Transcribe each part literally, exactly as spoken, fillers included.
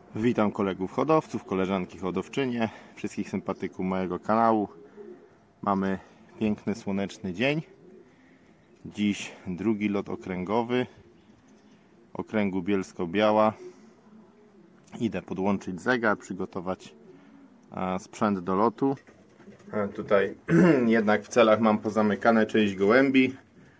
Witam kolegów hodowców, koleżanki hodowczynie, wszystkich sympatyków mojego kanału. Mamy piękny, słoneczny dzień. Dziś drugi lot okręgowy okręgu Bielsko-Biała. Idę podłączyć zegar, przygotować sprzęt do lotu. Tutaj jednak w celach mam pozamykane część gołębi,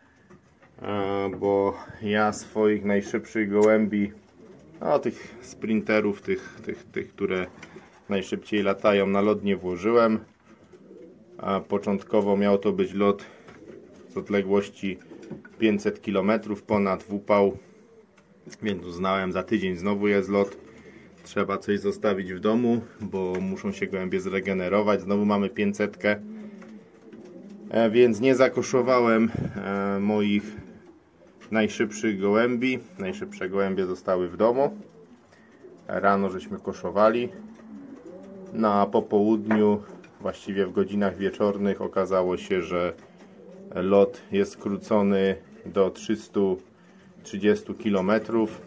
bo ja swoich najszybszych gołębi, no, tych sprinterów, tych, tych, tych, które najszybciej latają, na lot nie włożyłem. A początkowo miał to być lot z odległości pięćset kilometrów, ponad w upał, więc uznałem, za tydzień znowu jest lot. Trzeba coś zostawić w domu, bo muszą się gołębie zregenerować. Znowu mamy pięćsetkę, więc nie zakoszowałem moich najszybszych gołębi. Najszybsze gołębie zostały w domu. Rano żeśmy koszowali. No a po południu, właściwie w godzinach wieczornych, okazało się, że lot jest skrócony do trzystu trzydziestu kilometrów.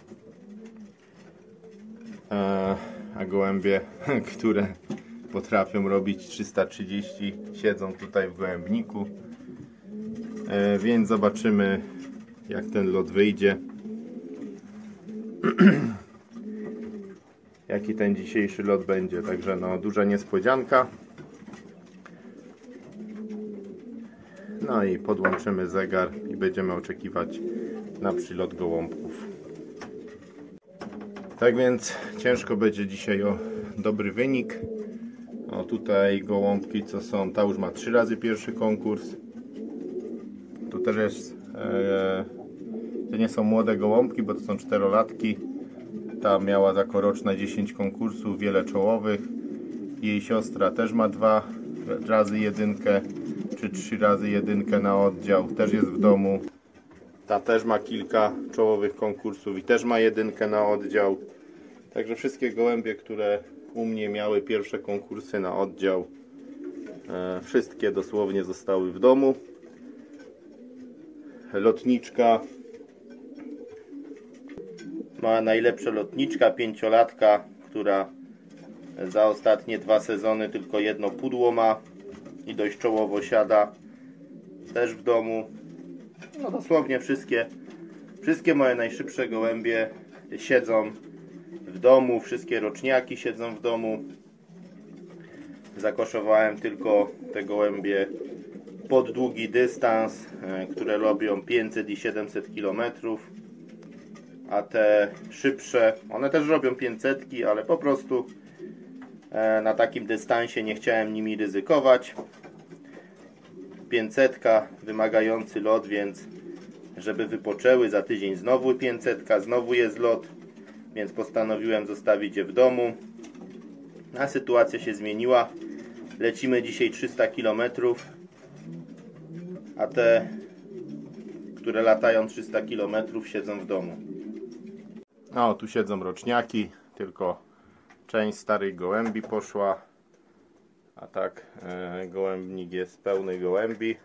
A gołębie, które potrafią robić trzysta trzydzieści, siedzą tutaj w gołębniku. Więc zobaczymy, jak ten lot wyjdzie. Jaki ten dzisiejszy lot będzie. Także no, duża niespodzianka. No i podłączymy zegar i będziemy oczekiwać na przylot gołąbków. Tak więc ciężko będzie dzisiaj o dobry wynik. O, tutaj gołąbki, co są, ta już ma trzy razy pierwszy konkurs. Tu też jest, e, to nie są młode gołąbki, bo to są czterolatki. Ta miała zakoroczne dziesięć konkursów, wiele czołowych. Jej siostra też ma dwa razy jedynkę, czy trzy razy jedynkę na oddział, też jest w domu. Ta też ma kilka czołowych konkursów i też ma jedynkę na oddział. Także wszystkie gołębie, które u mnie miały pierwsze konkursy na oddział, e, wszystkie dosłownie zostały w domu. Lotniczka ma najlepsza lotniczka, pięciolatka, która za ostatnie dwa sezony tylko jedno pudło ma i dość czołowo siada, też w domu. No dosłownie wszystkie, wszystkie moje najszybsze gołębie siedzą w domu, wszystkie roczniaki siedzą w domu. Zakoszowałem tylko te gołębie pod długi dystans, które robią pięćset i siedemset kilometrów, a te szybsze, one też robią pięćset, ale po prostu na takim dystansie nie chciałem nimi ryzykować. pięćsetka, wymagający lot, więc żeby wypoczęły, za tydzień znowu pięćsetka, znowu jest lot, więc postanowiłem zostawić je w domu. A sytuacja się zmieniła. Lecimy dzisiaj trzysta kilometrów, a te, które latają trzysta kilometrów, siedzą w domu. No, tu siedzą roczniaki, tylko część starych gołębi poszła. A tak, e, gołębnik jest pełny gołębi.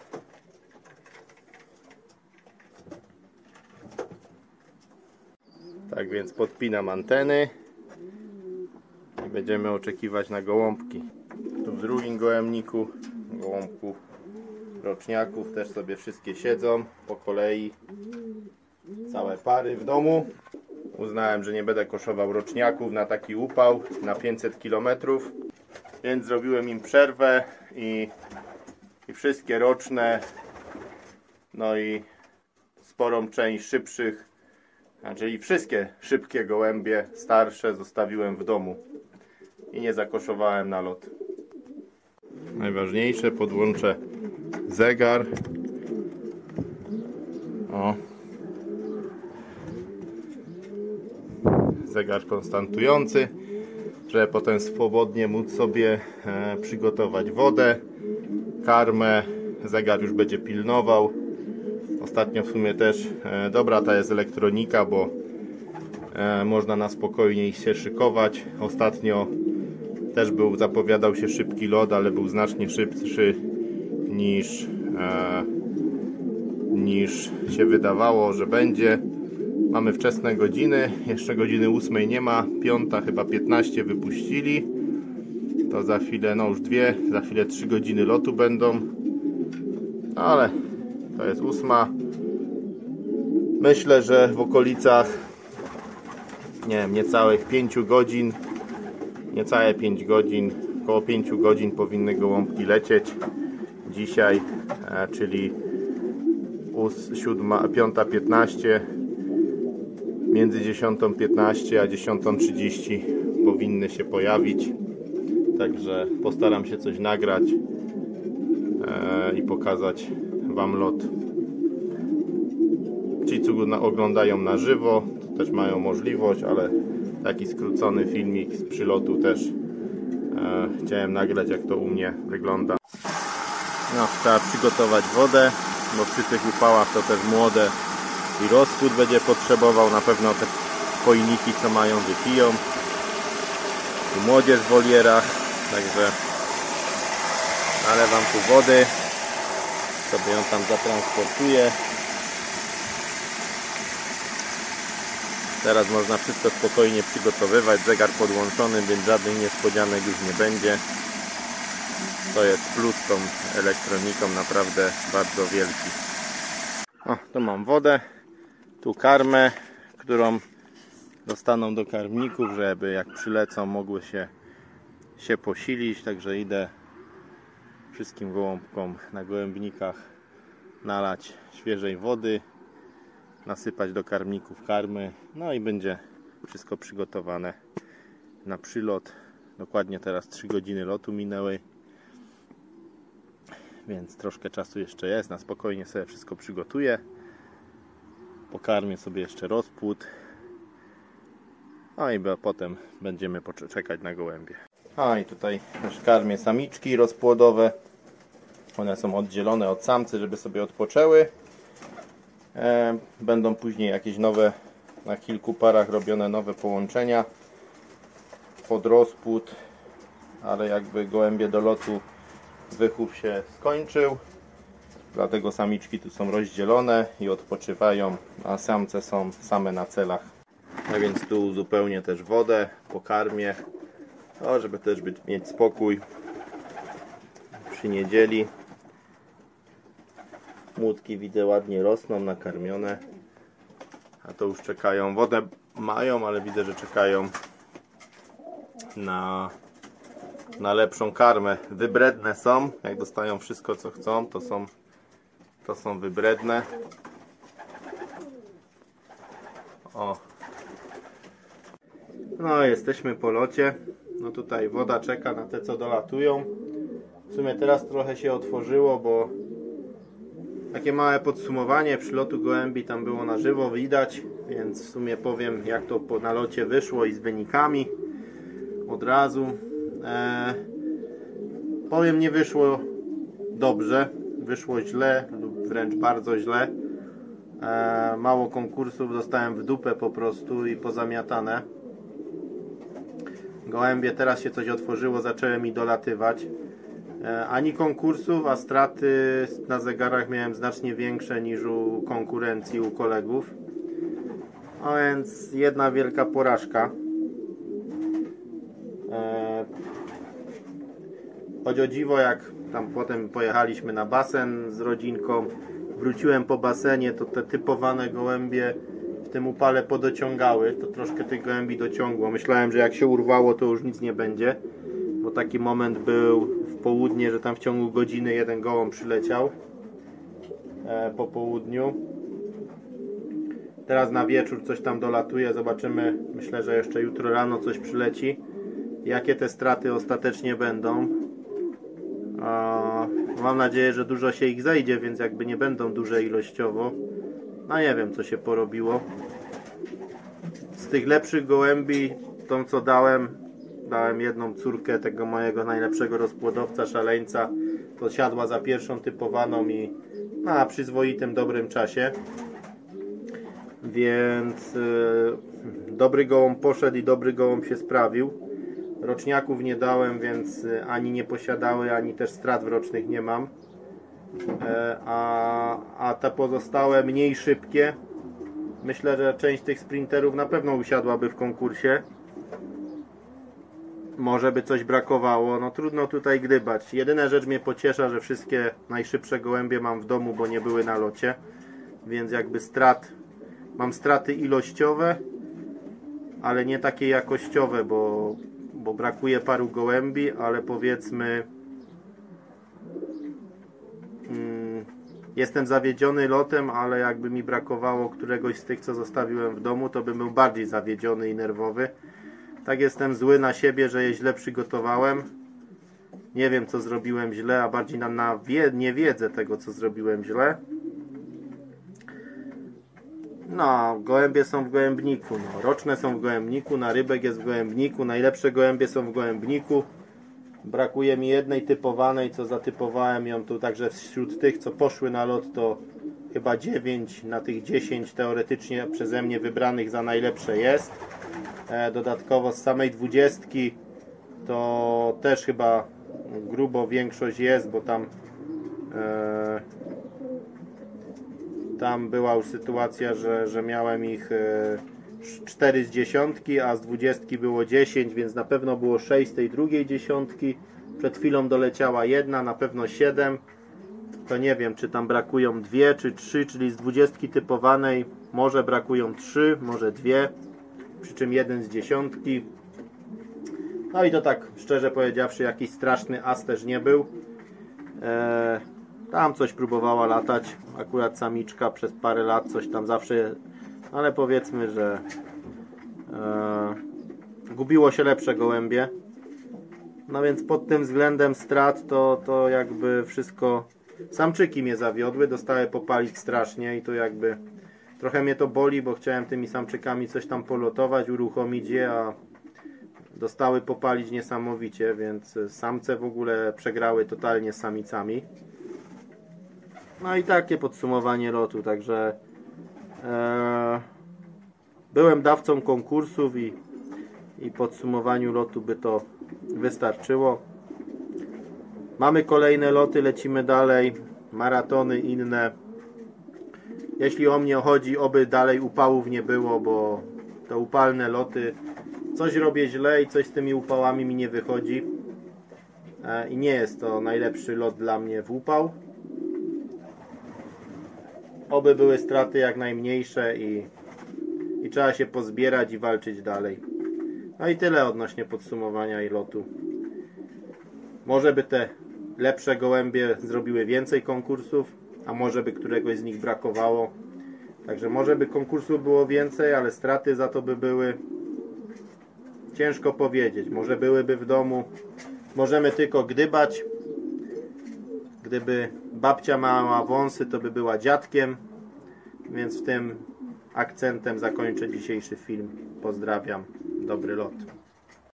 Tak więc podpinam anteny i będziemy oczekiwać na gołąbki. Tu w drugim gołębniku gołąbków roczniaków też sobie wszystkie siedzą po kolei, całe pary w domu. Uznałem, że nie będę koszował roczniaków na taki upał, na pięćset kilometrów, więc zrobiłem im przerwę i, i wszystkie roczne, no i sporą część szybszych, czyli wszystkie szybkie gołębie starsze zostawiłem w domu i nie zakoszowałem na lot. Najważniejsze, podłączę zegar. O. Zegar konstantujący, żeby potem swobodnie móc sobie e, przygotować wodę, karmę. Zegar już będzie pilnował. Ostatnio w sumie też e, dobra ta jest elektronika, bo e, można na spokojniej się szykować. Ostatnio też był, zapowiadał się szybki lot, ale był znacznie szybszy niż, e, niż się wydawało, że będzie. Mamy wczesne godziny, jeszcze godziny ósmej nie ma, piąta chyba piętnaście wypuścili. To za chwilę, no już dwie, za chwilę trzy godziny lotu będą. Ale to jest ósma. Myślę, że w okolicach, nie wiem, niecałych pięciu godzin, niecałe pięć godzin, około pięciu godzin powinny gołąbki lecieć dzisiaj, czyli piąta piętnaście, między dziesiątą piętnaście a dziesiątą trzydzieści powinny się pojawić. Także postaram się coś nagrać i pokazać Wam lot. Ci, co oglądają na żywo, to też mają możliwość, ale taki skrócony filmik z przylotu też e, chciałem nagrać, jak to u mnie wygląda. No, trzeba przygotować wodę, bo przy tych upałach to też młode i rozpód będzie potrzebował. Na pewno te pojniki, co mają, wypiją. Tu młodzież w wolierach, także nalewam tu wody, sobie ją tam zatransportuję. Teraz można wszystko spokojnie przygotowywać, zegar podłączony, więc żadnych niespodzianek już nie będzie. To jest plus tą elektroniką, naprawdę bardzo wielki. O, tu mam wodę, tu karmę, którą dostaną do karmników, żeby jak przylecą mogły się, się posilić. Także idę wszystkim gołąbkom na gołębnikach nalać świeżej wody, nasypać do karmników karmy, no i będzie wszystko przygotowane na przylot. Dokładnie teraz trzy godziny lotu minęły, więc troszkę czasu jeszcze jest. Na spokojnie sobie wszystko przygotuję. Pokarmię sobie jeszcze rozpłód, no i potem będziemy czekać na gołębie. A i tutaj też karmię samiczki rozpłodowe. One są oddzielone od samcy, żeby sobie odpoczęły. Będą później jakieś nowe, na kilku parach robione nowe połączenia pod rozpłód, ale jakby gołębie do lotu wychów się skończył, dlatego samiczki tu są rozdzielone i odpoczywają, a samce są same na celach. A więc tu uzupełnię też wodę, pokarmię, no, żeby też być, mieć spokój przy niedzieli. Młódki widzę ładnie rosną, nakarmione, a to już czekają, wodę mają, ale widzę, że czekają na, na lepszą karmę. Wybredne są, jak dostają wszystko co chcą, to są, to są wybredne. O. No, jesteśmy po locie. No tutaj woda czeka na te, co dolatują. W sumie teraz trochę się otworzyło, bo takie małe podsumowanie przylotu gołębi tam było na żywo widać, więc w sumie powiem, jak to po nalocie wyszło i z wynikami od razu. E, powiem, nie wyszło dobrze, wyszło źle lub wręcz bardzo źle. E, mało konkursów dostałem w dupę po prostu i pozamiatane. Gołębie, teraz się coś otworzyło, zaczęły mi dolatywać. Ani konkursów, a straty na zegarach miałem znacznie większe niż u konkurencji, u kolegów. A więc jedna wielka porażka. Choć o dziwo, jak tam potem pojechaliśmy na basen z rodzinką, wróciłem po basenie, to te typowane gołębie w tym upale podociągały. To troszkę tych gołębi dociągło. Myślałem, że jak się urwało, to już nic nie będzie. Bo taki moment był w południe, że tam w ciągu godziny jeden gołąb przyleciał e, po południu. Teraz na wieczór coś tam dolatuje, zobaczymy. Myślę, że jeszcze jutro rano coś przyleci. Jakie te straty ostatecznie będą. E, mam nadzieję, że dużo się ich zejdzie, więc jakby nie będą duże ilościowo. No nie wiem, co się porobiło. Z tych lepszych gołębi, tą co dałem, dałem jedną córkę tego mojego najlepszego rozpłodowca, szaleńca. To siadła za pierwszą typowaną i na przyzwoitym, dobrym czasie. Więc yy, dobry gołąb poszedł i dobry gołąb się sprawił. Roczniaków nie dałem, więc ani nie posiadały, ani też strat w rocznych nie mam. Yy, a, a te pozostałe, mniej szybkie, Myślę, że część tych sprinterów na pewno usiadłaby w konkursie. Może by coś brakowało, no trudno tutaj gdybać. Jedyna rzecz mnie pociesza, że wszystkie najszybsze gołębie mam w domu, bo nie były na locie. Więc jakby strat, mam straty ilościowe, ale nie takie jakościowe, bo, bo brakuje paru gołębi, ale powiedzmy mm, jestem zawiedziony lotem, ale jakby mi brakowało któregoś z tych, co zostawiłem w domu, to bym był bardziej zawiedziony i nerwowy. Tak jestem zły na siebie, że je źle przygotowałem. Nie wiem, co zrobiłem źle, a bardziej na, na wie, niewiedzę tego, co zrobiłem źle. No, gołębie są w gołębniku. No, roczne są w gołębniku, na rybek jest w gołębniku, najlepsze gołębie są w gołębniku. Brakuje mi jednej typowanej, co zatypowałem ją tu, także wśród tych, co poszły na lot, to chyba dziewięć na tych dziesięć teoretycznie przeze mnie wybranych za najlepsze jest. E, dodatkowo z samej dwudziestki to też chyba grubo większość jest, bo tam e, tam była już sytuacja, że, że miałem ich e, cztery z dziesiątki, a z dwudziestki było dziesięć, więc na pewno było sześć z tej drugiej dziesiątki. Przed chwilą doleciała jedna, na pewno siedem. To nie wiem, czy tam brakują dwie czy trzy, czyli z dwudziestki typowanej może brakują trzy, może dwie, przy czym jeden z dziesiątki. No i to tak szczerze powiedziawszy, jakiś straszny as też nie był. Eee, tam coś próbowała latać, akurat samiczka przez parę lat, coś tam zawsze, ale powiedzmy, że eee, gubiło się lepsze gołębie. No więc pod tym względem strat to, to jakby wszystko, samczyki mnie zawiodły, dostały popalić strasznie i to jakby trochę mnie to boli, bo chciałem tymi samczykami coś tam polotować, uruchomić je, a dostały popalić niesamowicie, więc samce w ogóle przegrały totalnie z samicami. No i takie podsumowanie lotu, także e, byłem dawcą konkursów i, i podsumowaniu lotu by to wystarczyło. Mamy kolejne loty, lecimy dalej, maratony inne. Jeśli o mnie chodzi, oby dalej upałów nie było, bo te upalne loty, coś robię źle i coś z tymi upałami mi nie wychodzi. E, I nie jest to najlepszy lot dla mnie w upał. Oby były straty jak najmniejsze i, i trzeba się pozbierać i walczyć dalej. No i tyle odnośnie podsumowania i lotu. Może by te lepsze gołębie zrobiły więcej konkursów, a może by któregoś z nich brakowało. Także może by konkursów było więcej, ale straty za to by były. Ciężko powiedzieć. Może byłyby w domu. Możemy tylko gdybać. Gdyby babcia miała wąsy, to by była dziadkiem. Więc w tym akcentem zakończę dzisiejszy film. Pozdrawiam. Dobry lot.